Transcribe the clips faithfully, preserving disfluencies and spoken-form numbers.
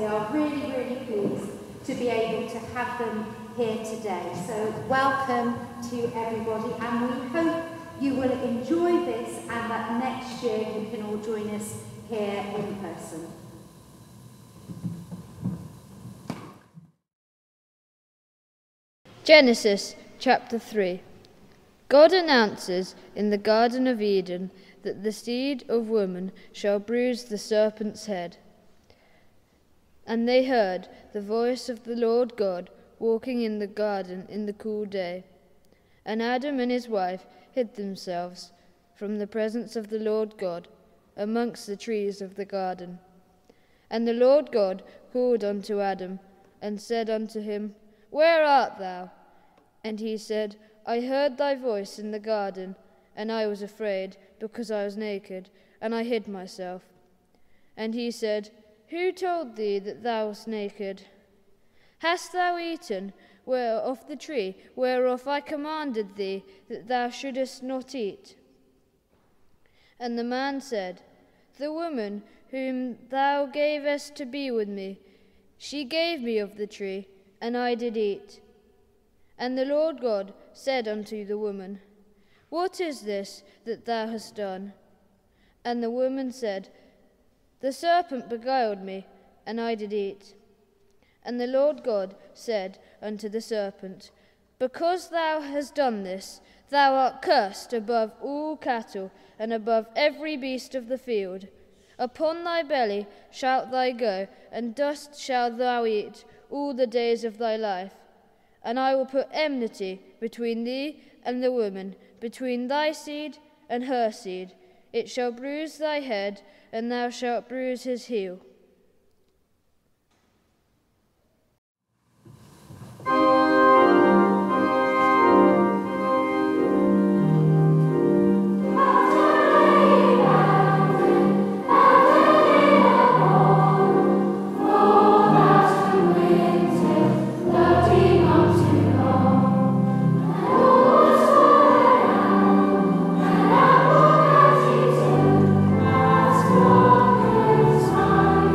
we are really, really pleased to be able to have them here today. So welcome to everybody, and we hope you will enjoy this and that next year you can all join us here in person. Genesis chapter three. God announces in the Garden of Eden that the seed of woman shall bruise the serpent's head. And they heard the voice of the Lord God walking in the garden in the cool day. And Adam and his wife hid themselves from the presence of the Lord God amongst the trees of the garden. And the Lord God called unto Adam, and said unto him, Where art thou? And he said, I heard thy voice in the garden, and I was afraid, because I was naked, and I hid myself. And he said, Who told thee that thou wast naked? Hast thou eaten where of the tree whereof I commanded thee that thou shouldest not eat? And the man said, The woman whom thou gavest to be with me, she gave me of the tree, and I did eat. And the Lord God said unto the woman, What is this that thou hast done? And the woman said, The serpent beguiled me, and I did eat. And the Lord God said unto the serpent, Because thou hast done this, thou art cursed above all cattle, and above every beast of the field. Upon thy belly shalt thou go, and dust shalt thou eat all the days of thy life. And I will put enmity between thee and the woman, between thy seed and her seed. It shall bruise thy head, and thou shalt bruise his heel. Thank you.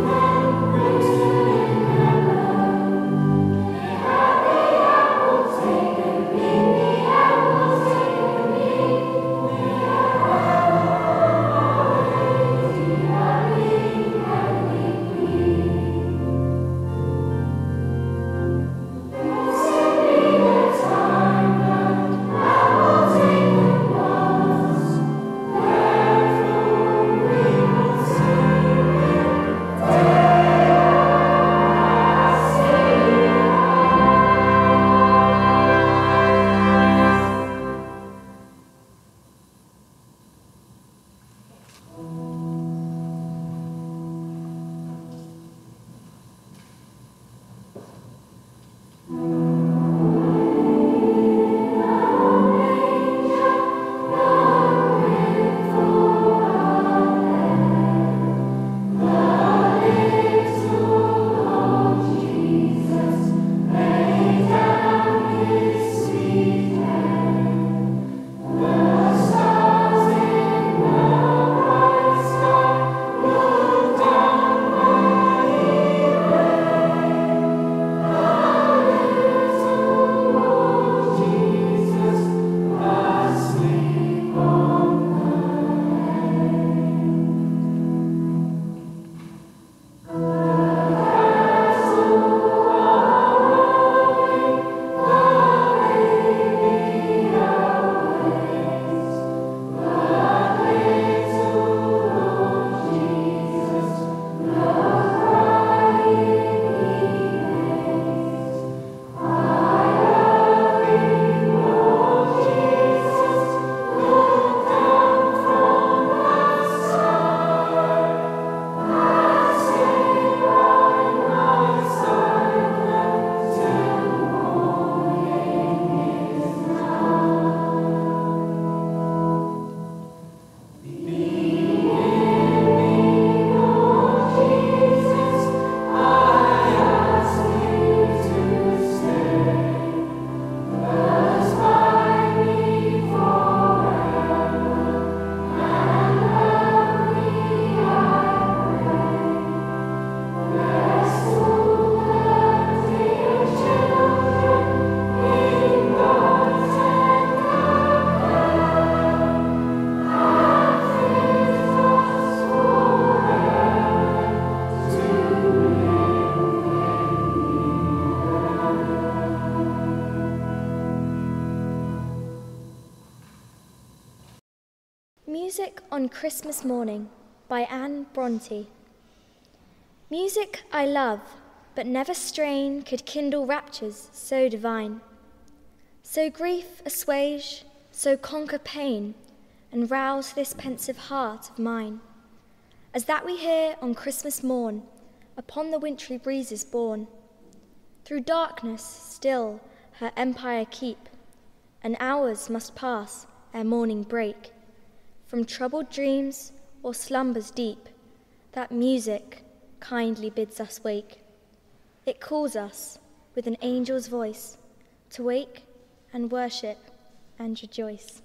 on Christmas Morning by Anne Bronte. Music I love, but never strain could kindle raptures so divine. So grief assuage, so conquer pain, and rouse this pensive heart of mine, as that we hear on Christmas morn, upon the wintry breezes borne. Through darkness still her empire keep, and hours must pass ere morning break. From troubled dreams or slumbers deep, that music kindly bids us wake. It calls us with an angel's voice to wake and worship and rejoice.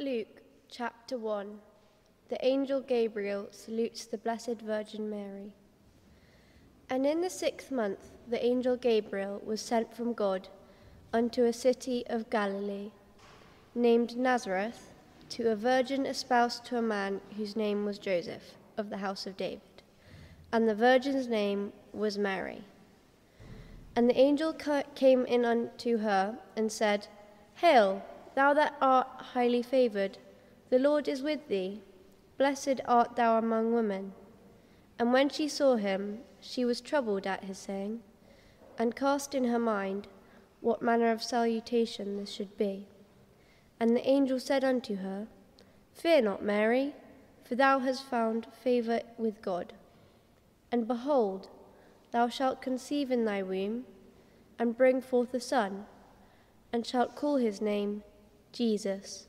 Luke chapter one. The angel Gabriel salutes the Blessed Virgin Mary. And in the sixth month the angel Gabriel was sent from God unto a city of Galilee, named Nazareth, to a virgin espoused to a man whose name was Joseph, of the house of David. And the virgin's name was Mary. And the angel came in unto her and said, Hail, thou that art highly favoured, the Lord is with thee. Blessed art thou among women. And when she saw him, she was troubled at his saying, and cast in her mind what manner of salutation this should be. And the angel said unto her, Fear not, Mary, for thou hast found favour with God. And behold, thou shalt conceive in thy womb, and bring forth a son, and shalt call his name Jesus.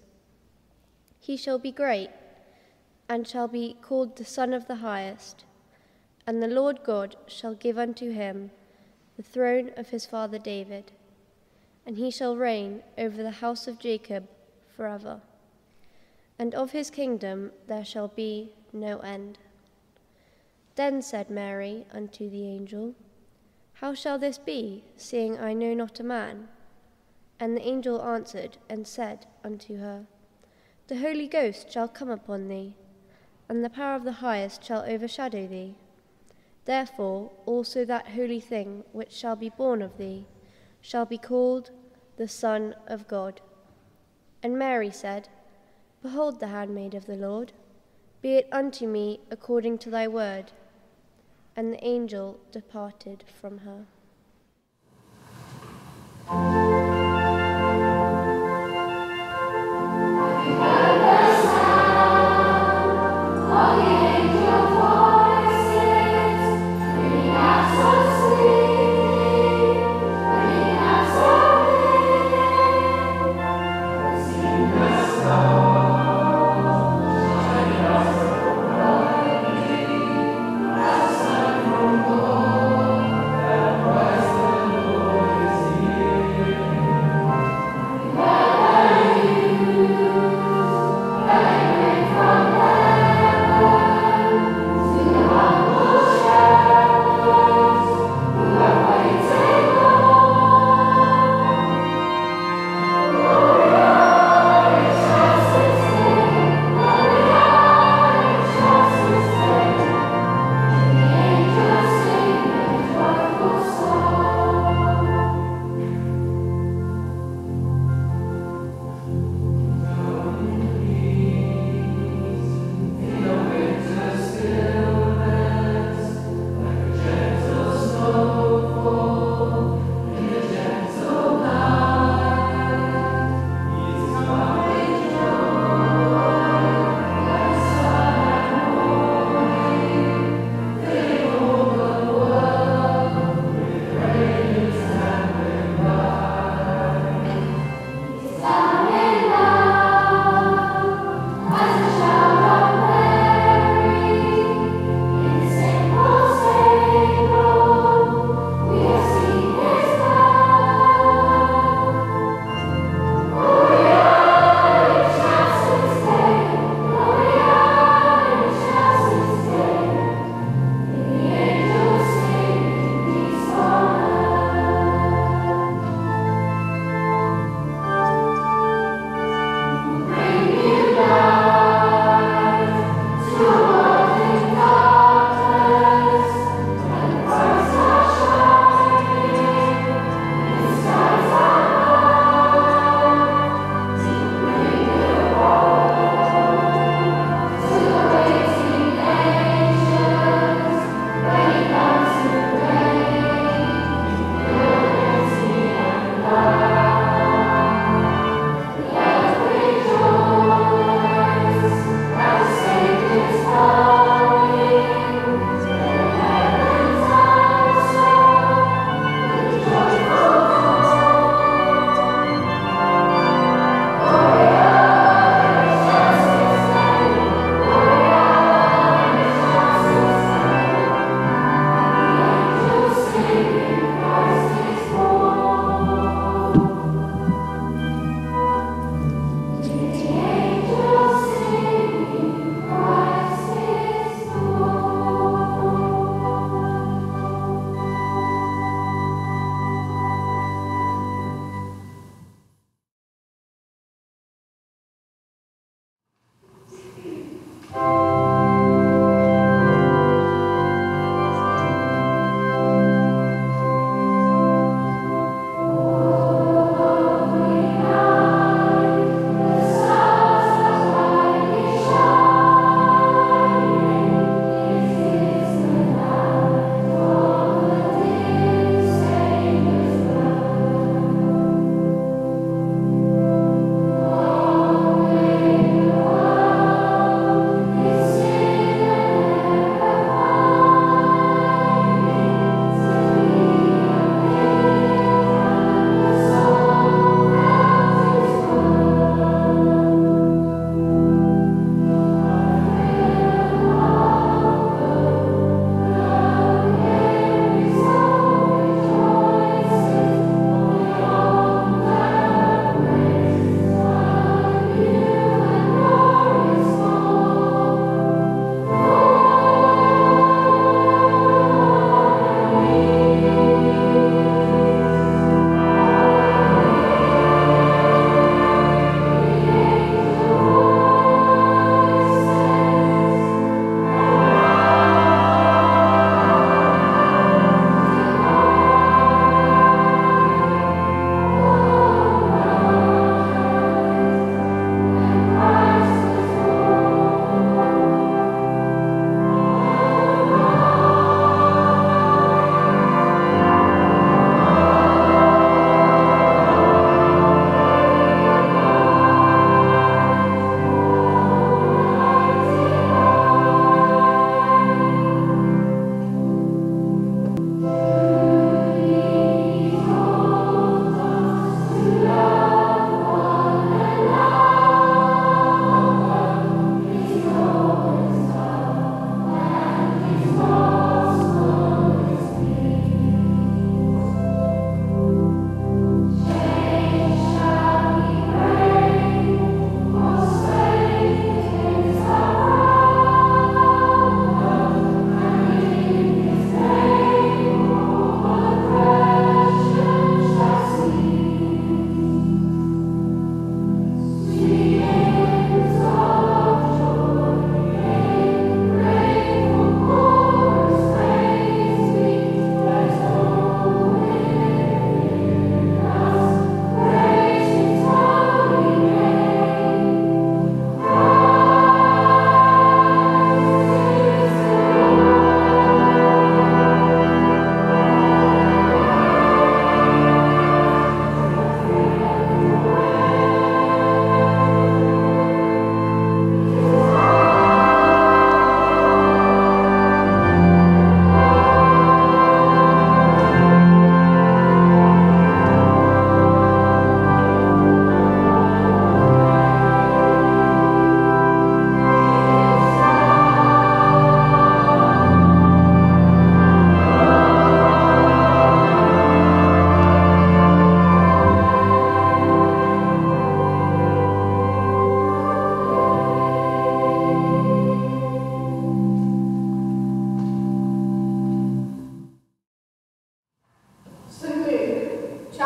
He shall be great, and shall be called the Son of the Highest. And the Lord God shall give unto him the throne of his father David, and he shall reign over the house of Jacob forever. And of his kingdom there shall be no end. Then said Mary unto the angel, How shall this be, seeing I know not a man? And the angel answered and said unto her, The Holy Ghost shall come upon thee, and the power of the Highest shall overshadow thee. Therefore also that holy thing which shall be born of thee shall be called the Son of God. And Mary said, Behold the handmaid of the Lord, be it unto me according to thy word. And the angel departed from her. Thank you.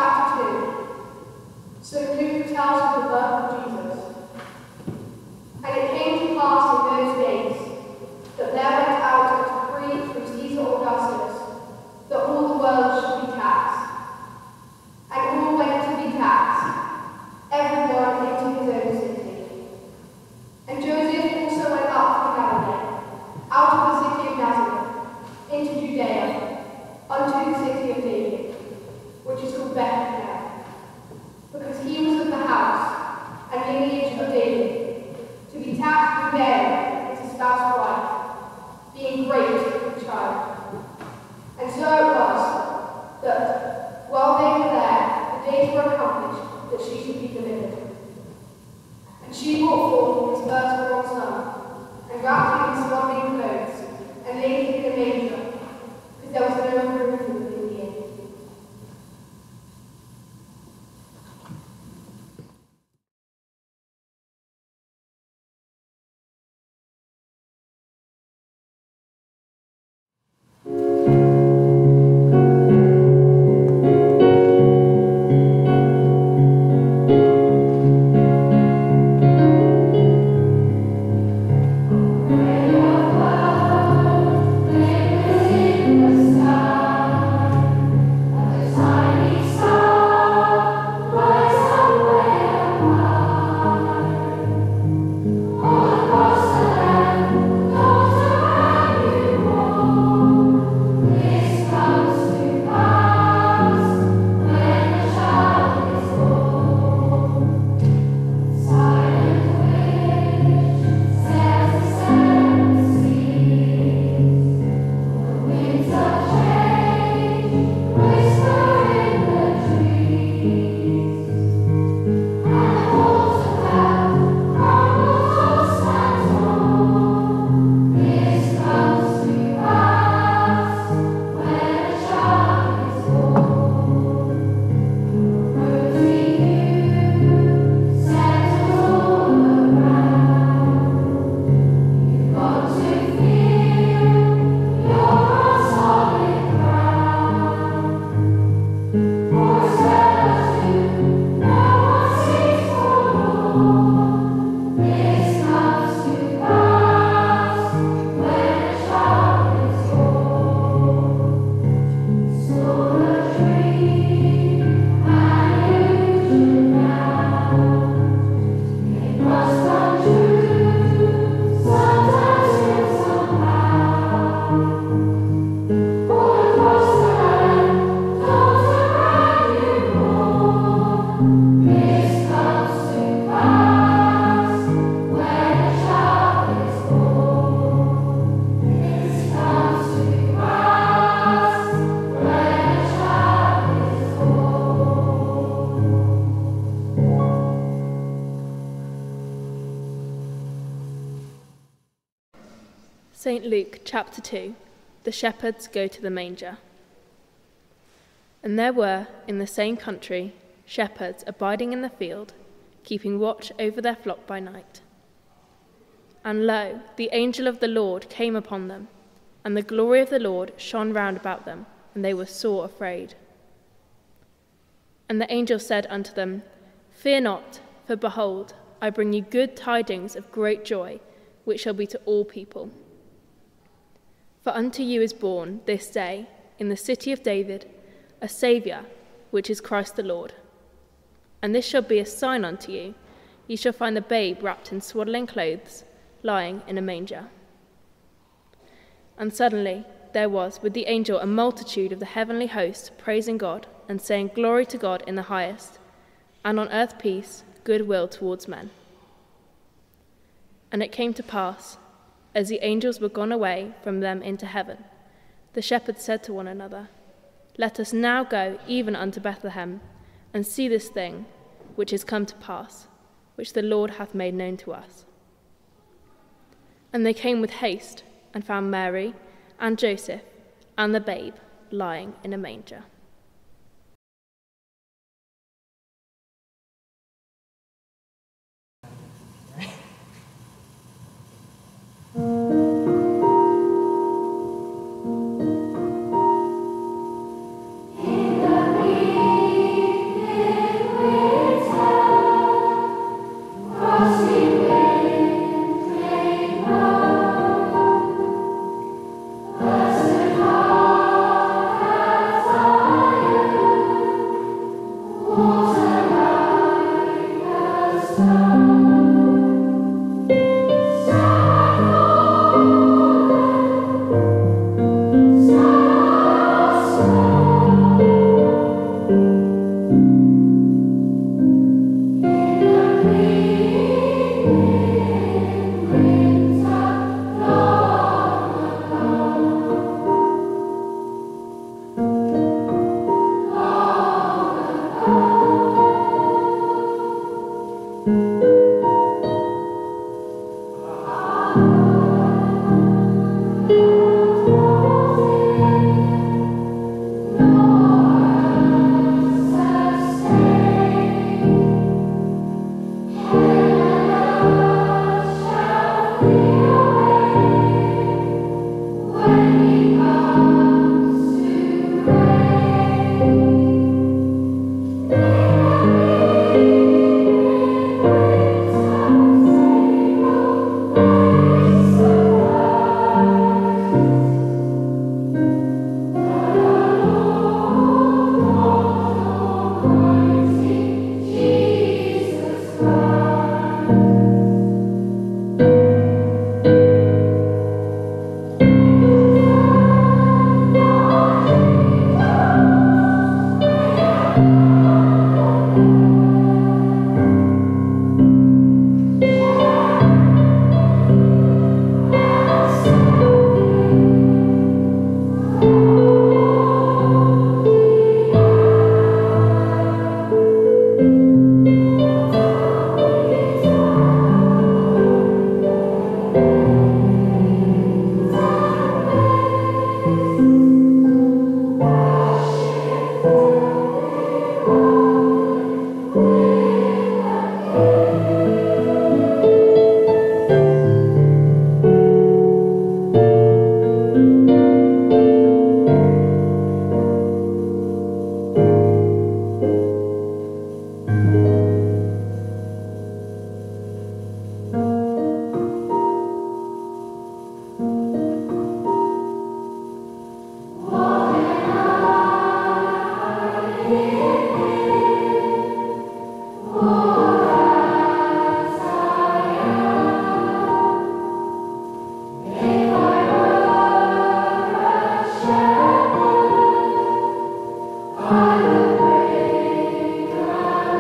chapter two. So Luke tells of the birth of Jesus. And it came to pass in those days that there went out a decree from Caesar Augustus that all the world should be taxed. And all went to be taxed, everyone into his own city. And Joseph also went up from Galilee, out of the city of Nazareth, into Judea, unto the city of David, which is called Bethlehem, because he was of the house and lineage of David, to be taxed with Mary, his espoused wife, being great with child. And so it was that, while they were there, the days were accomplished that she should be delivered. And she brought forth his firstborn son, and wrapped him in swaddling clothes, and laid him in a manger, because there was no room for them in the inn. Saint Luke chapter two. The shepherds go to the manger. And there were in the same country shepherds abiding in the field, keeping watch over their flock by night. And lo, the angel of the Lord came upon them, and the glory of the Lord shone round about them, and they were sore afraid. And the angel said unto them, Fear not, for behold, I bring you good tidings of great joy, which shall be to all people. For unto you is born this day, in the city of David, a Saviour, which is Christ the Lord. And this shall be a sign unto you, ye shall find the babe wrapped in swaddling clothes, lying in a manger. And suddenly there was with the angel a multitude of the heavenly host, praising God, and saying, Glory to God in the highest, and on earth peace, goodwill towards men. And it came to pass, as the angels were gone away from them into heaven, the shepherds said to one another, Let us now go even unto Bethlehem, and see this thing which is come to pass, which the Lord hath made known to us. And they came with haste, and found Mary, and Joseph, and the babe, lying in a manger. In the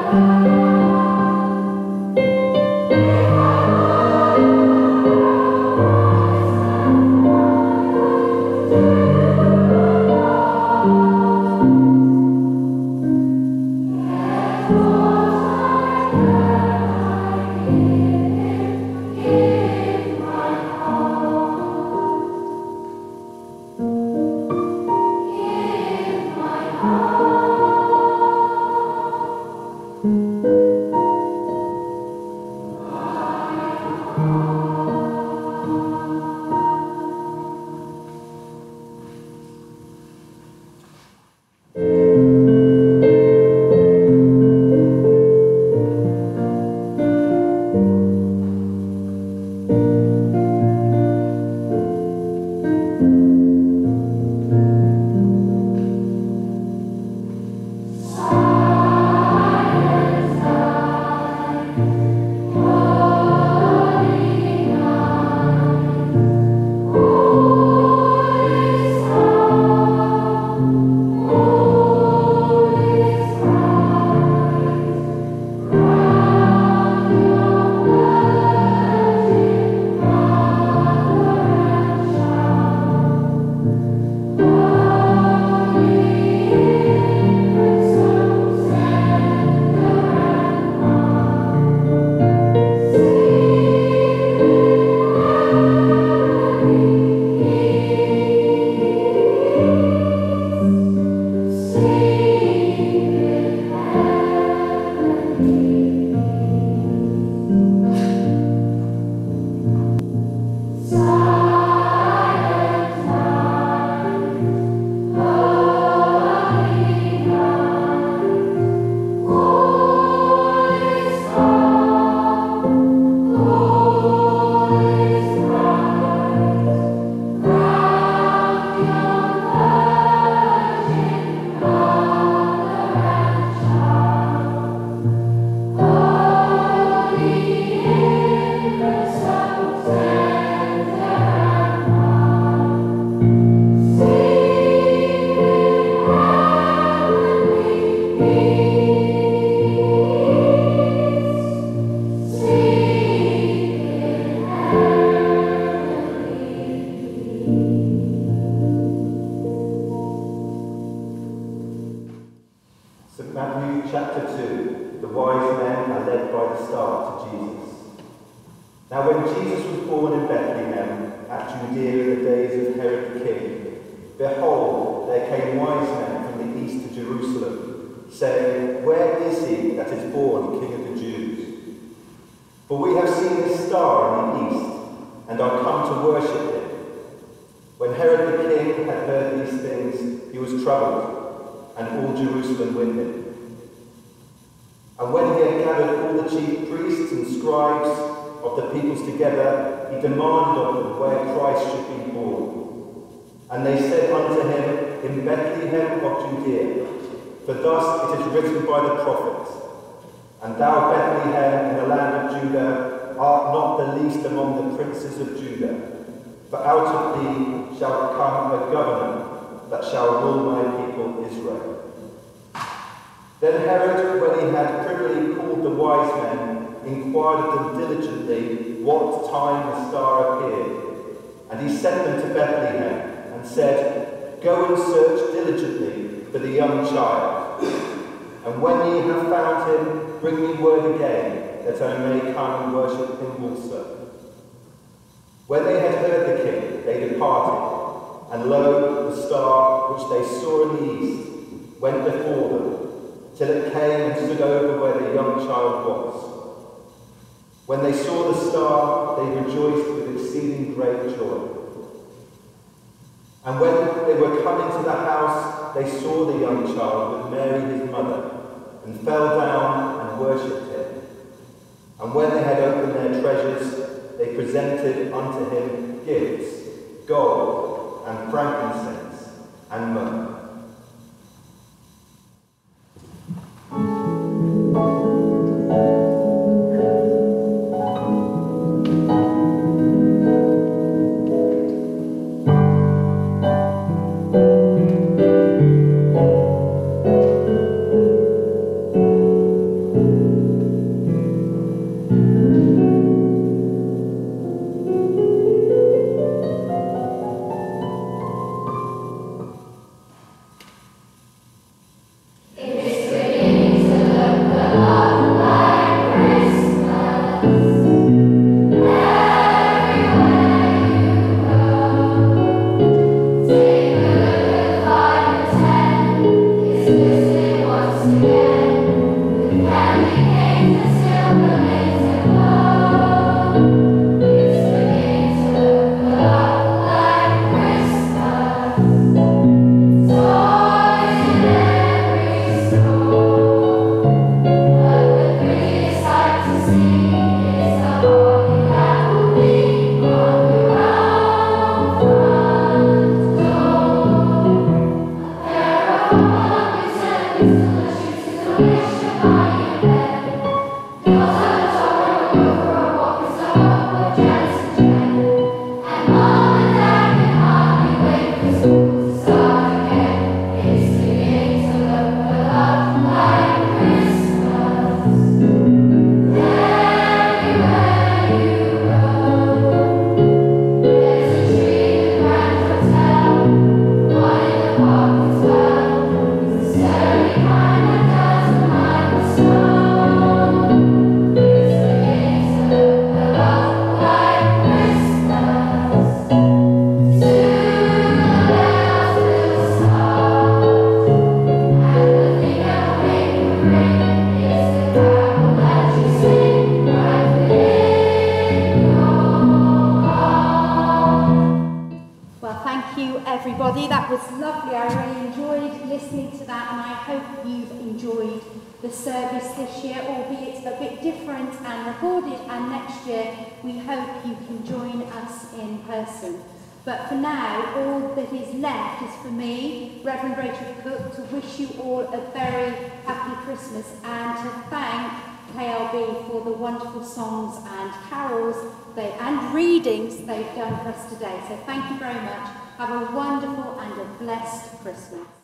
chapter two, the wise men are led by the star to Jesus. Now when Jesus was born in Bethlehem, at Judea in the days of Herod the king, behold, there came wise men from the east to Jerusalem, saying, Where is he that is born King of the Jews? For we have seen his star in the east, and are come to worship him. When Herod the king had heard these things, he was troubled, and all Jerusalem with him. And when he had gathered all the chief priests and scribes of the peoples together, he demanded of them where Christ should be born. And they said unto him, In Bethlehem of Judea, for thus it is written by the prophets, And thou, Bethlehem, in the land of Judah, art not the least among the princes of Judah, for out of thee shall come a governor that shall rule my people Israel. Then Herod, when he had privily called the wise men, inquired of them diligently what time the star appeared. And he sent them to Bethlehem, and said, Go and search diligently for the young child. And when ye have found him, bring me word again, that I may come and worship him also. When they had heard the king, they departed, and lo, the star which they saw in the east went before them, till it came and stood over where the young child was. When they saw the star, they rejoiced with exceeding great joy. And when they were come into the house, they saw the young child with Mary his mother, and fell down and worshipped him. And when they had opened their treasures, they presented unto him gifts, gold, and frankincense, and myrrh. everybody. That was lovely. I really enjoyed listening to that, and I hope you've enjoyed the service this year, albeit a bit different and recorded, and next year we hope you can join us in person. But for now, all that is left is for me, Reverend Rachel Cook, to wish you all a very happy Christmas and to thank K L B for the wonderful songs and carols they, and readings they've done for us today. So thank you very much. Have a wonderful and a blessed Christmas.